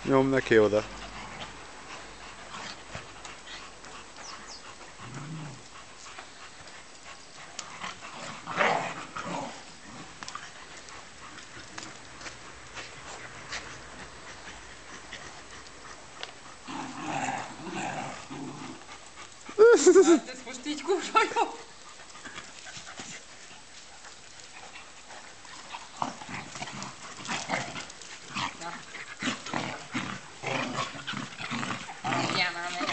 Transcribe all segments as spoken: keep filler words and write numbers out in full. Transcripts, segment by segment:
Nyom neki oda. Hát ez most így kurva jó. Na. Vigyál már meg.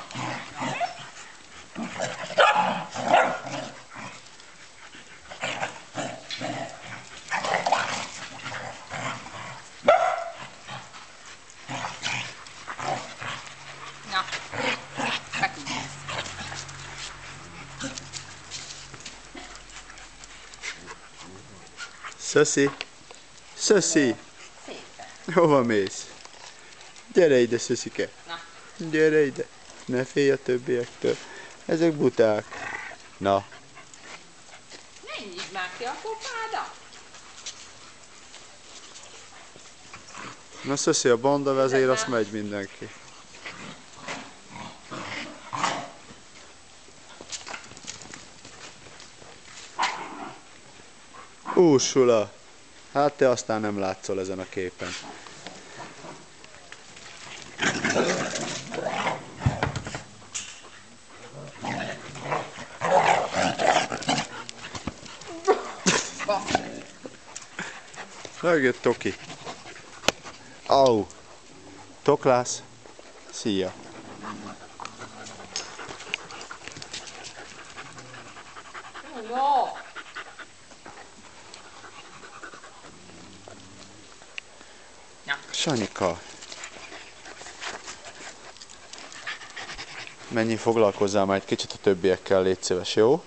Na. Feküdj. Szöszi. Szöszi. Szépen. Hova mész? Gyere ide, Szöszike. Na. Gyere ide. Ne félj a többiektől. Ezek buták. Na. Ne nyisd már ki a kopádat. Na Szöszi, a banda vezér, azt megy mindenki. Úrsula. Hát te aztán nem látszol ezen a képen. Megjött Toki. Au. Toklász. Szia. Jó. Sanyika. Menjél, foglalkozzál már egy kicsit a többiekkel, légy szíves, jó?